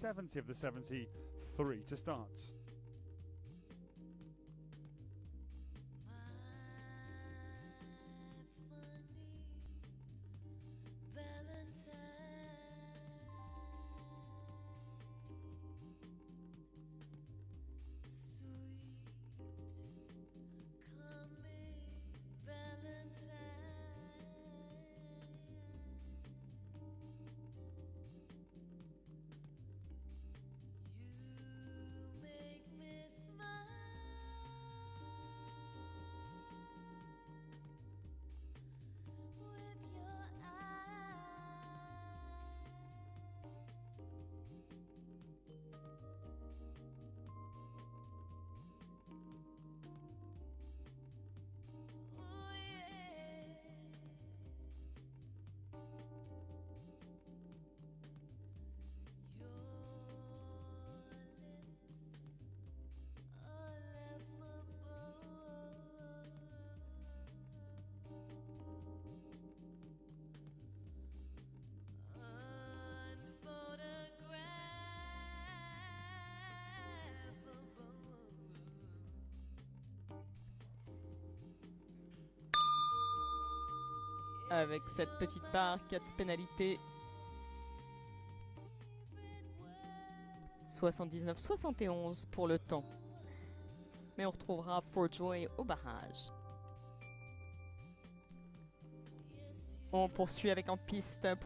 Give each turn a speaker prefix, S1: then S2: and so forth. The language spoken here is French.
S1: 70 of the 73 to start.
S2: Avec cette petite barre, 4 pénalités. 79-71 pour le temps. Mais on retrouvera ForJoy au barrage. On poursuit avec en piste